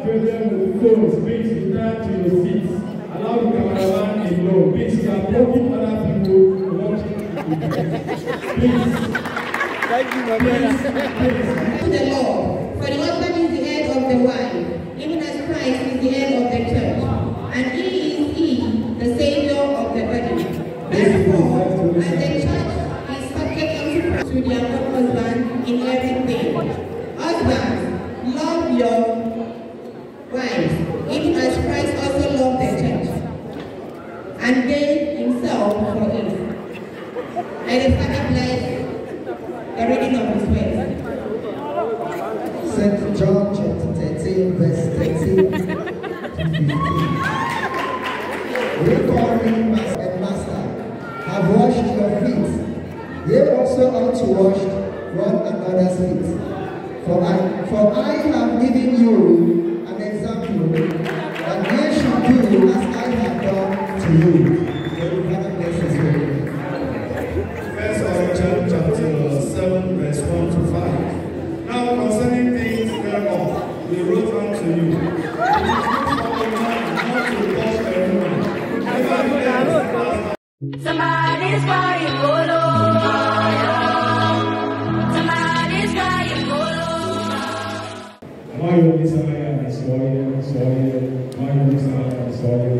children with phones, please return to your seats. Allow the cameraman alone. Please, you are blocking other people watching. Please. Thank you, my brother. To the Lord, for the husband is the head of the wife, even as Christ is the head of the church, and he is the Savior of the body. Therefore, as the church is subject to their own husband in everything, husbands, love your wives, even as Christ also loved the church, and gave himself for it. Let the Father bless the reading of his word. St. John chapter 13, verse 13 to 15. We call him Master and Master, have washed your feet. Ye also ought to wash one another's feet. For I have given you an example that ye should do as I have done to you. First John chapter 7, verse 1 to 5. Now concerning things thereof, we wrote unto you. Somebody's crying, Golo. Somebody's crying, Golo. Why you desire and sorry, why you desire and sorry,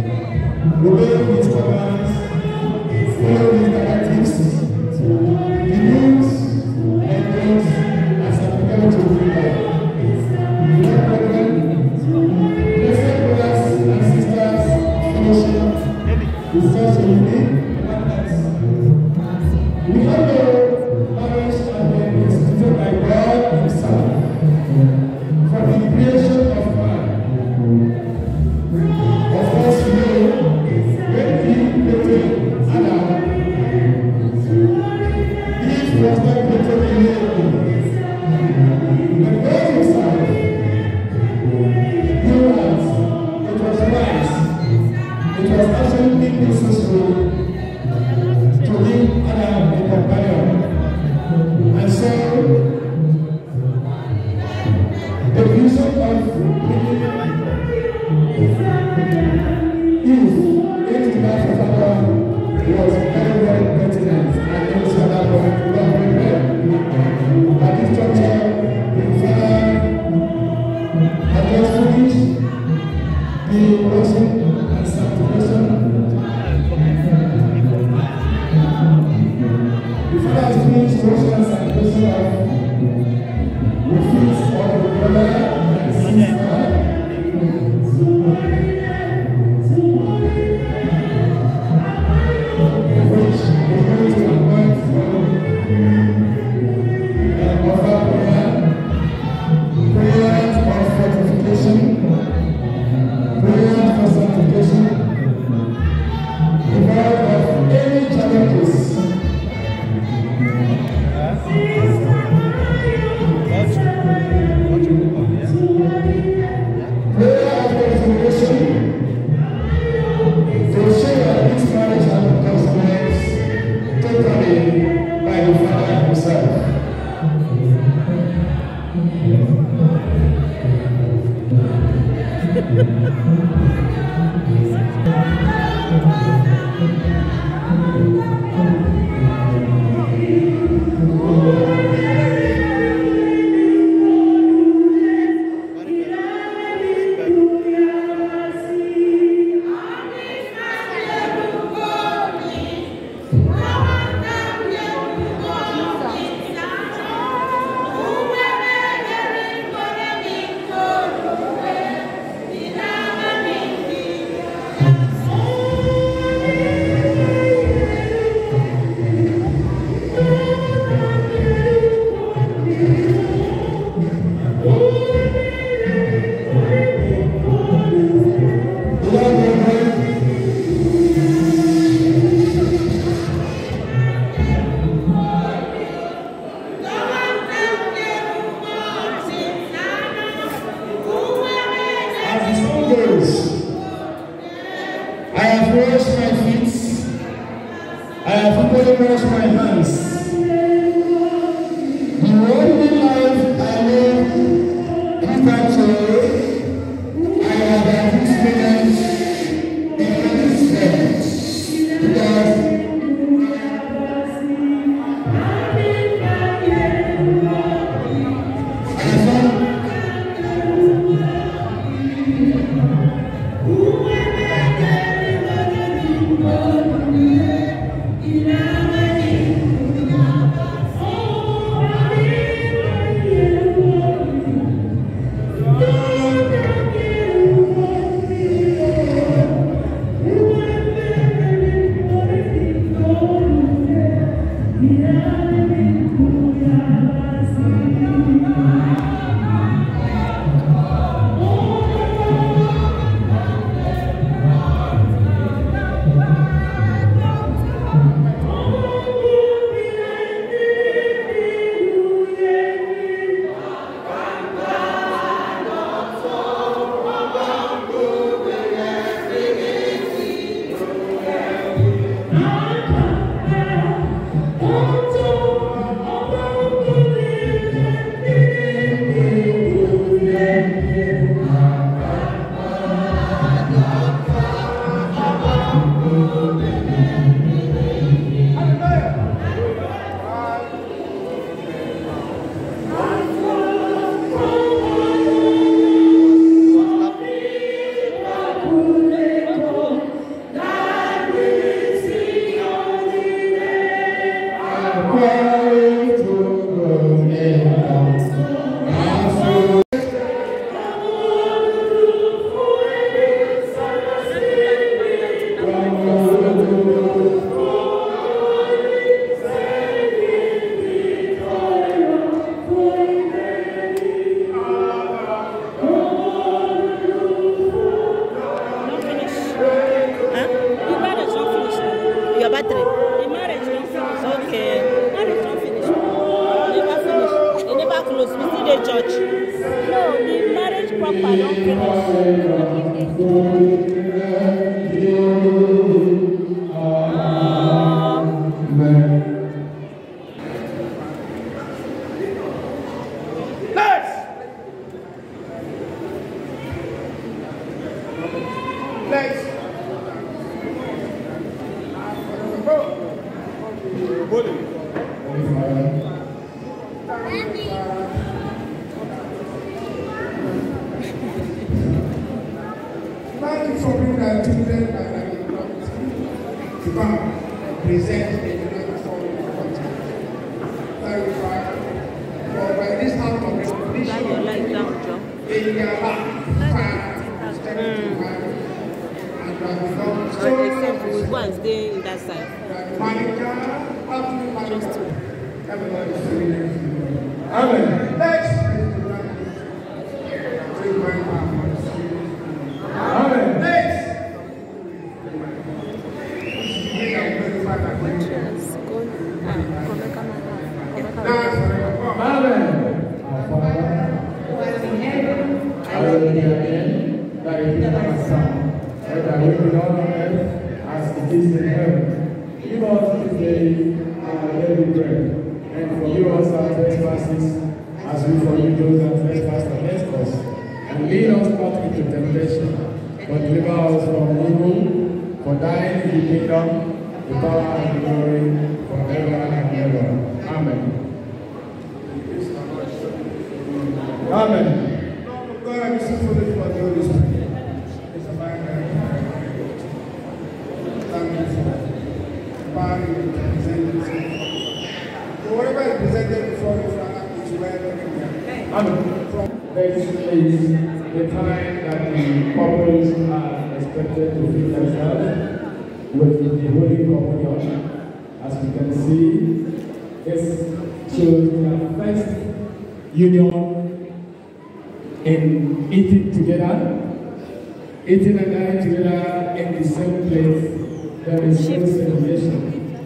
obey his commands, follow his directives, be was not printed immediately. The basic side, humans, it was wise. It was absolutely necessary to give Adam a companion. And so, the vision of Eve into that of Adam was very, very pertinent, and it was Adam was very well. At this juncture, the Father had just finished the washing and sanctification. The Father has finished the washing and sanctification of the feet of the brother and the sister. Your battery? The marriage don't finish. Okay. Marriage don't finish. Eating and dining together in the same place, there is no celebration.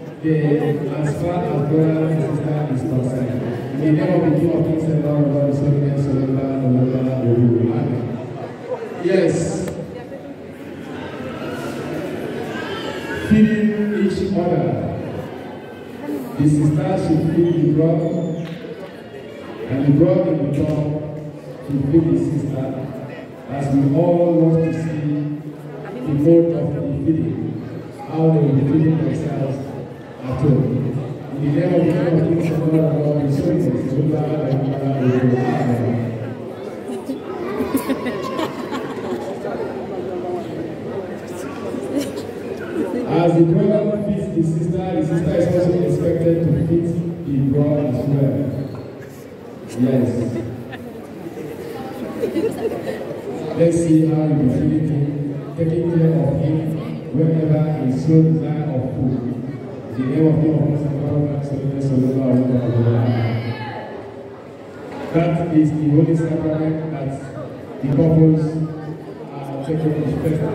As far as brother and sister is concerned. In the name of the King of Kings and Lord of Lords, yes. Feeding each other. The sister should feed the brother, and the brother in the top should feed the sister. As we all want to see the mode of the feeding, how they will be feeding themselves at home. In the name of the King of Kings and Lord of Lords, Amen. As the brother feeds the sister is also expected to feed the brother as well. Yes. Let's see how you will feed him, taking care of him whenever he shows sign of food. In the name of the Lord, that is the holy sacrament that the couples are taking each other.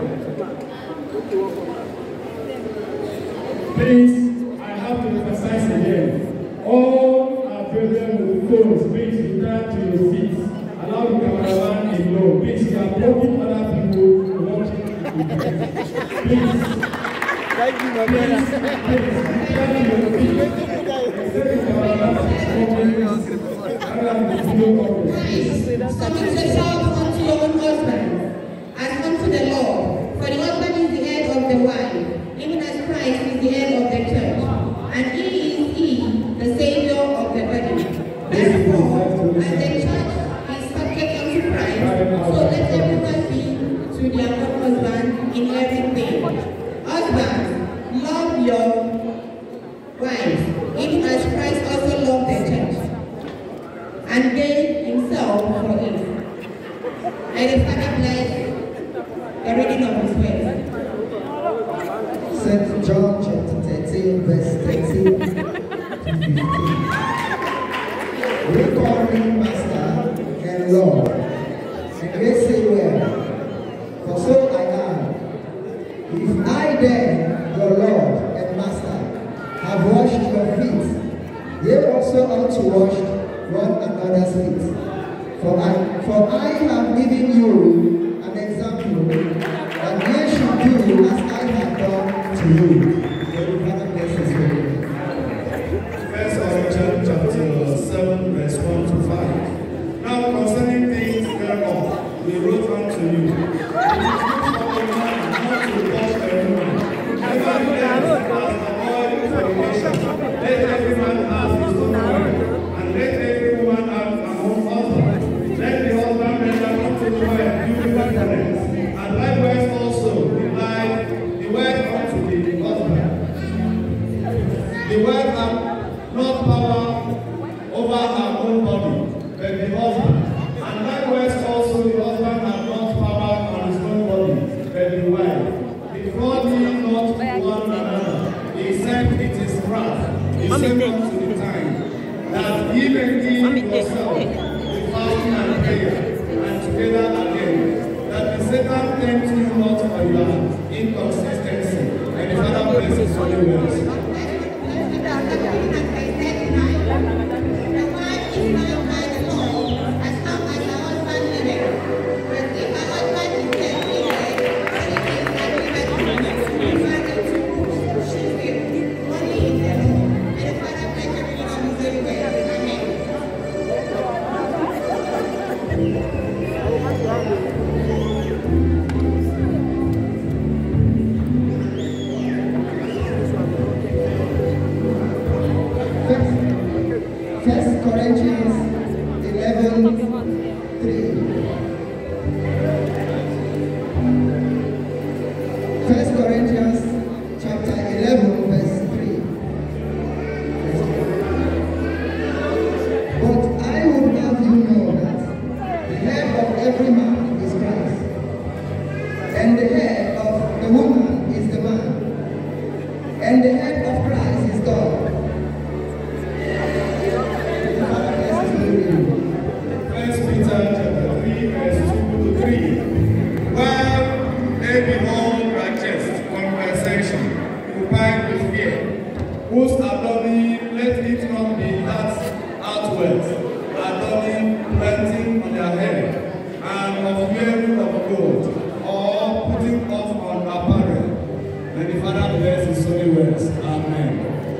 Please, I have to emphasize again, all our brethren with phones, please return to your seats. Allow the cameraman alone. Please, you are blocking other people watching the event. Please. Thank you, my brother. Submit yourselves unto your own husbands, as unto the Lord. For the husband is the head of the wife, even as Christ is the head of the church, and he is the Savior of the body. Therefore, as the church is subject unto Christ, so let everyone be to their own husband in everything. Husbands, love your wives, even as Christ also loved the church, and gave himself for it. Let the Father bless the reading of his word. St. John chapter 13, verse 13 to 15. We call him Master and Lord, and they say well, for so I am. If I then, your Lord and Master, have washed your feet, ye also ought to wash one another's feet. For I have given you an example that ye should do as I have done to you. Father, bless us. First Corinthians chapter 7, verse 1 to 5. Now concerning things thereof, we wrote unto you. It is good for a man not to touch everyone. Nevertheless, as avoid fornication, let every man have his own wife, and let every woman have her own husband. Let the husband render unto the wife due reverence, and likewise also the wife unto the husband. The wife hath not power over her own body, but the husband. And likewise also the husband hath not power on his own body, but the wife. Before ye not one another, except it is wrath, is sent unto the time, that ye may give yourself with fasting and prayer, and together again, that the Satan tempt you not for your inconsistency. And the Father blesses holy words. First Corinthians 11:3. First Corinthians chapter 11, verse 3. But I would have you know that the head of every man is Christ, and the head of the woman is the man, and the head of Christ is God. First Peter chapter 3, verse 2 to 3. While they behold righteous conversation, occupied with fear, whose adorning, let it not be that outward, adorning planting on their head, and of wearing of gold, or putting off on apparel. May the Father bless his holy words. Amen.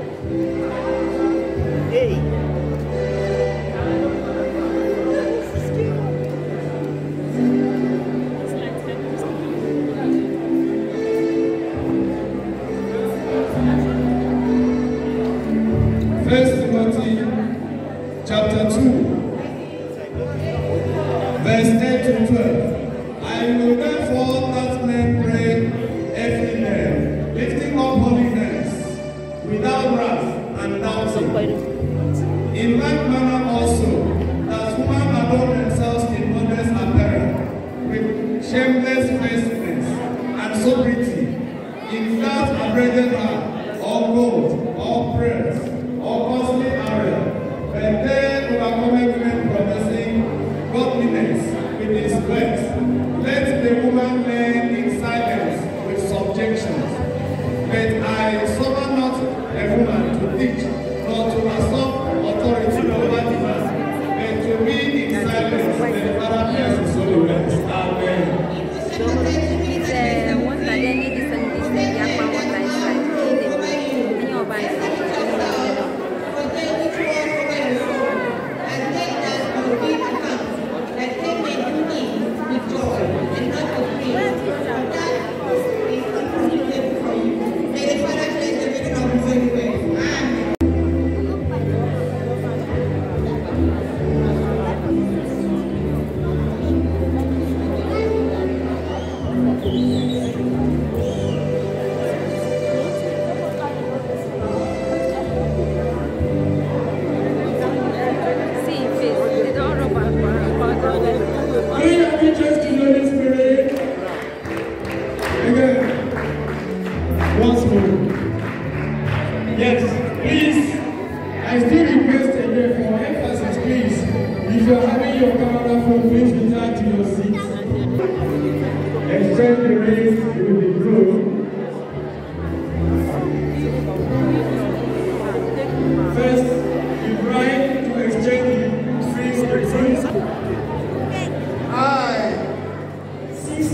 First Timothy chapter 2, verse 10 to 12. I will therefore that men pray every day, lifting up holy hands, without wrath and doubting. In like manner also, that women adorn themselves in modest apparel, with shameless vestments and sobriety, in that abraded hair, or gold, or pearls, or costly array, but they overcome women professing godliness with his works. Let the woman learn in silence with subjections. But I suffer not the woman to teach, nor to usurp authority over the man, but to read in silence the Father bless his holy words. Amen. Once more. Yes, please. I still request again for emphasis, please. If you're having your camera phone, please return to your seats. Exchange the race with the group. First, the bride to exchange the trees with trees. I, 6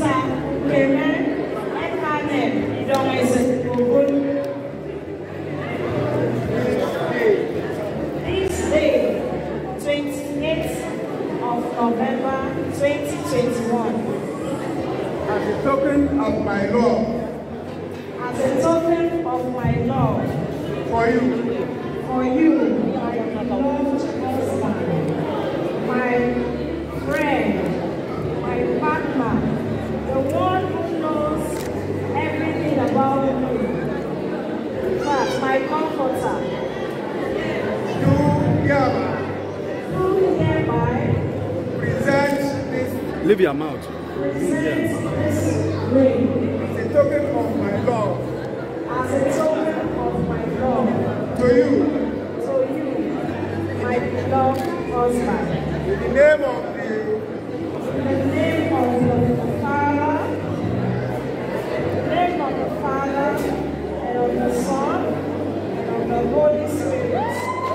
November 2021. As a token of my love. As a token of my love. For you. For you, my beloved husband, my friend, my partner, the one who knows everything about me. In fact, my comforter. Do hereby present this. Leave your mouth. Present this ring. As a token of my love. As a token of my love. To you. To you, my beloved husband. In the name of the. In the name of the Father. In the name of the Father and of the Son and of the Holy Spirit.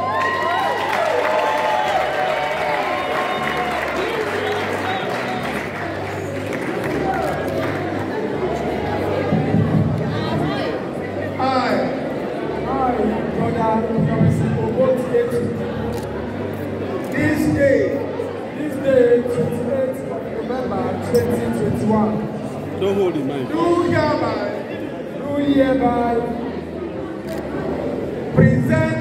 This day, 28th of November 2021. Don't hold the mic. Do hereby present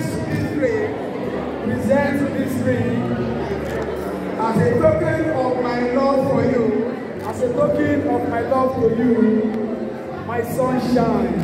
this ring as a token of my love for you, as a token of my love to you, my sunshine.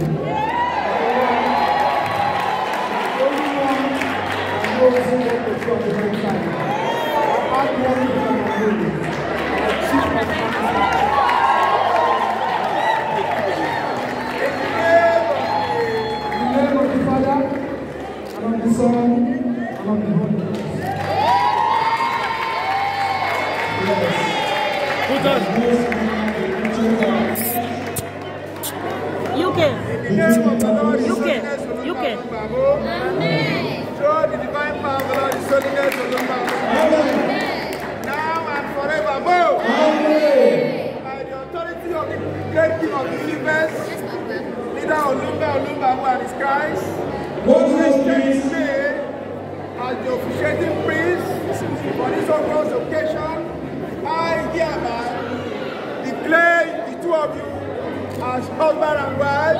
UK. Amen. Show the divine power of the Lord is holiness OLUMBA. Now and forevermore. Amen. By the authority of the great King of the universe, leader OLUMBA who and his Christ, what is today as the officiating priest for this august occasion, I hereby declare the two of you as husband and wife.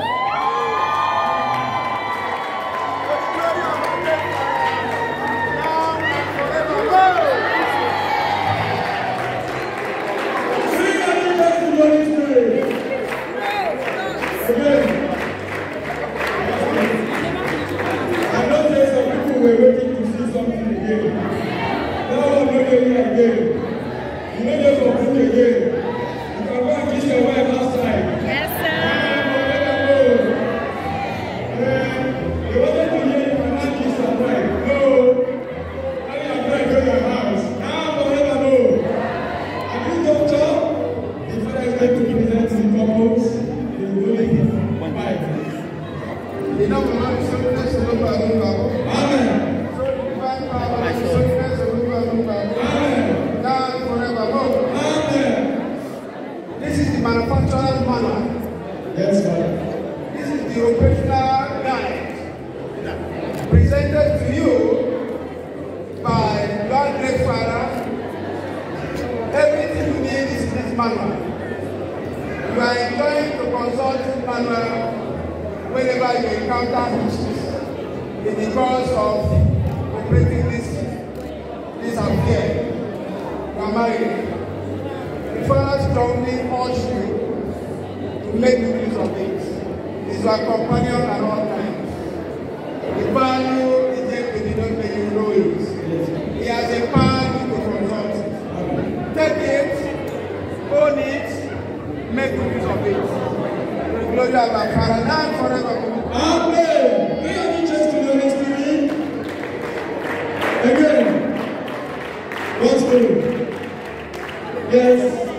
This is the manufacturer's manual. Yes, Father. This is the operational guide presented to you by God Great Father. Everything you need is in this manual. You are enjoying to consult this manual whenever you encounter issues in the course of operating this affair. You are married. The Father strongly urges you to make good use of it. It's your companion at all times. The value is there to you, don't make you know it. He has a power to consult. Take it, own it, make good use of it. The glory of our Father now and forever. Amen. We are just to the Holy Spirit. Again. God's will. Yes.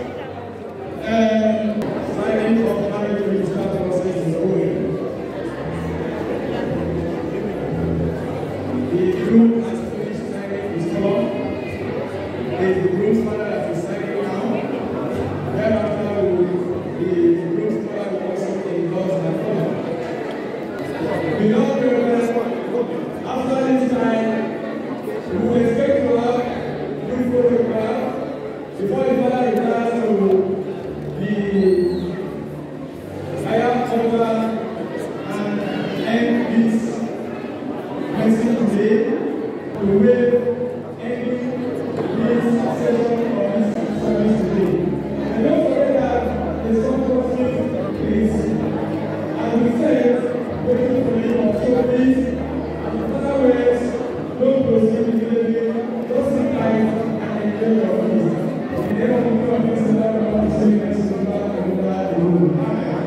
Signing of marriage with that process is going. The groom has finished signing his form. The groom's father has been signing now. Thereafter, the groom's father will also endorse that form. Without reverence, after this time, we will expect to have good photograph ending this session of this service today. And don't forget that the song is, as we said, waiting for you. So please, in other words, don't proceed immediately, just sit tight and enjoy your peace. In the name of the Lord, this is what I want to say, this is what I want to do. Amen.